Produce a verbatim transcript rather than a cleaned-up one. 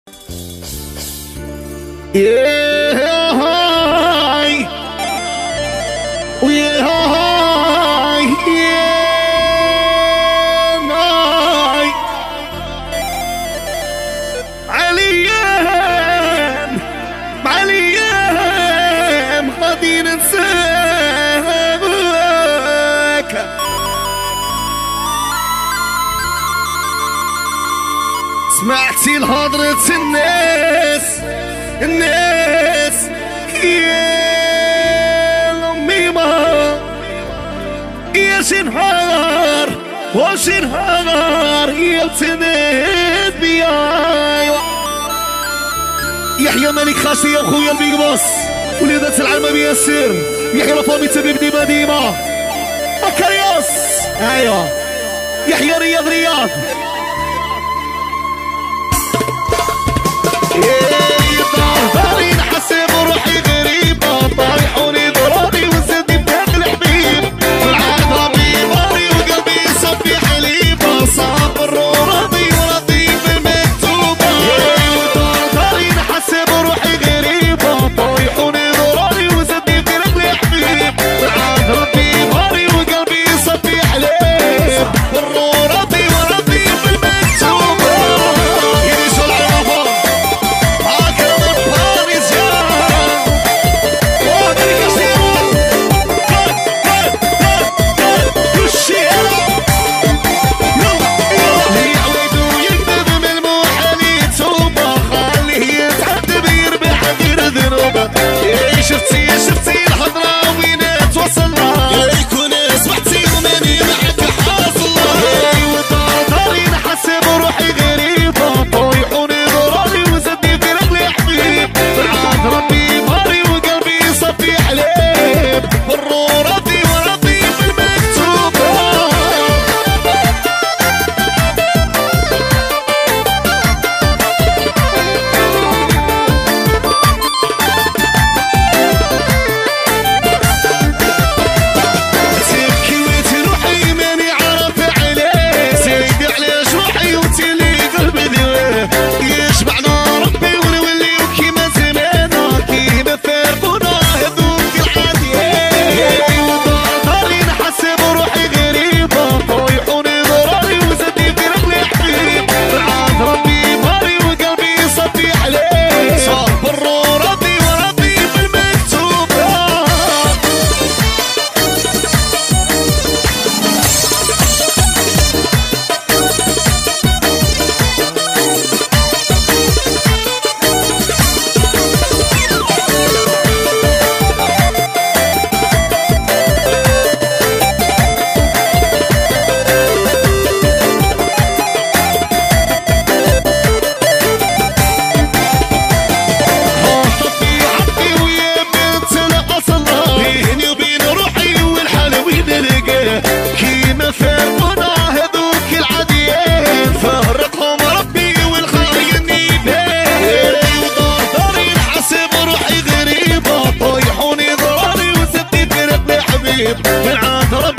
يا هاي ويا هاي يا هاي عليام عليام غادي ننساك. سمعتي لهضرة الناس الناس يا لأمي ما يا شنهار وشنهار يا تناد بيا يحيى ملك خاشي يا خويا البيج باص وليدات العلمة بياسر يحيى لطامي تبيب ديما ديما بكرياس ايوا يحيى رياض رياض ضهري نحسب روحي غريبة طايحوني ضروري وزدني بداك الحبيب والعاد ربي ضهري وقلبي صفي حليبة صابر وراضي وراضي بالمكتوبة ضهري نحسب روحي غريبة طايحوني ضروري وزدني بداك الحبيب والعاد ربي ضهري وقلبي صفي حليب وراضي وراضي بالمكتوبة يدي شو العرفة شفتي شفتي الحضرة وين توصلنا يكون سمعتي وماني معك حاصلة وضهري نحسب روحي غريبة طايحوني ضروري وزدني في رجلي حبيب عاد ربي ضهري وقلبي صفي حليب راضي وراضي بالمكتوبة من عاد